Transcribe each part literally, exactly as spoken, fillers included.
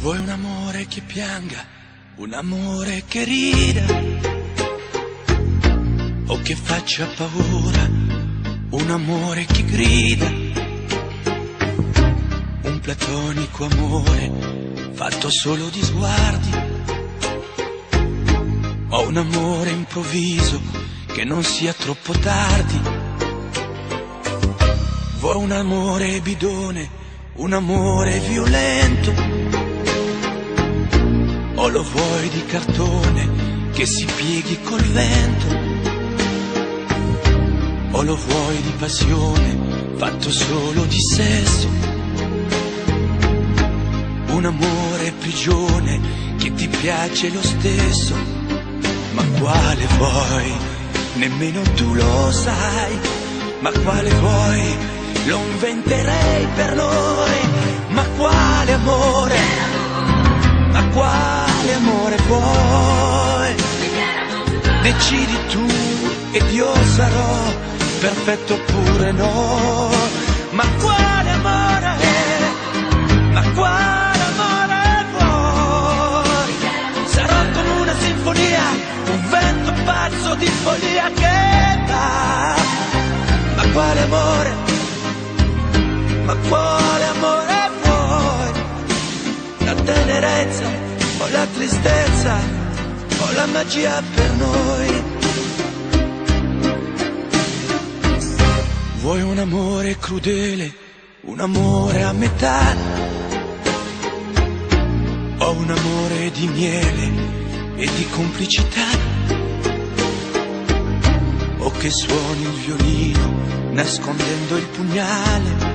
Vuoi un amore che pianga, un amore che rida, o che faccia paura, un amore che grida, un platonico amore fatto solo di sguardi, o un amore improvviso che non sia troppo tardi. Vuoi un amore bidone, un amore violento, o lo vuoi di cartone che si pieghi col vento, o lo vuoi di passione fatto solo di sesso, un amore prigione che ti piace lo stesso. Ma quale vuoi? Nemmeno tu lo sai. Ma quale vuoi? Lo inventerei per noi. Ma quale amore? Ma quale amore vuoi? Decidi tu ed io sarò perfetto oppure no. Ma quale amore? Ma quale amore vuoi? Sarò come una sinfonia, un vento pazzo di follia che va. Ma quale amore? Ma quale amore vuoi? La tenerezza o la tristezza o la magia per noi? Vuoi un amore crudele, un amore a metà, o un amore di miele e di complicità, o che suoni il violino nascondendo il pugnale,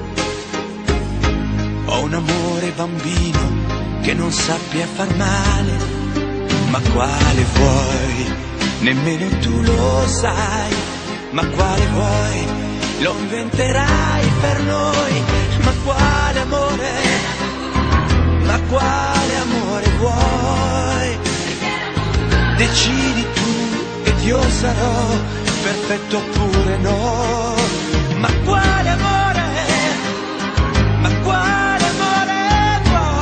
o un amore bambino che non sappia far male. Ma quale vuoi? Nemmeno tu lo sai. Ma quale vuoi? Lo inventerai per noi. Ma quale amore? Ma quale amore vuoi? Decidi tu ed io sarò perfetto oppure no. Ma quale amore? Ma quale amore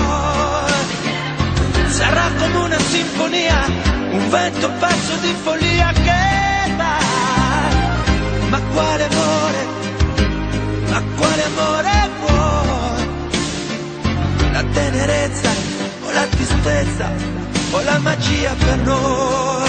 vuoi? Sarà come una sinfonia, un vento pazzo di follia che va. Ma quale amore? Ma quale amore vuoi? La tenerezza o la tristezza o la magia per noi?